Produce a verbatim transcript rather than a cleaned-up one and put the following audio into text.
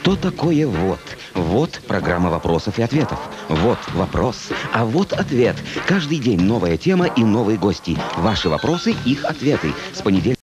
Что такое «Вот»? Вот программа вопросов и ответов. Вот вопрос, а вот ответ. Каждый день новая тема и новые гости. Ваши вопросы, их ответы. С понедельника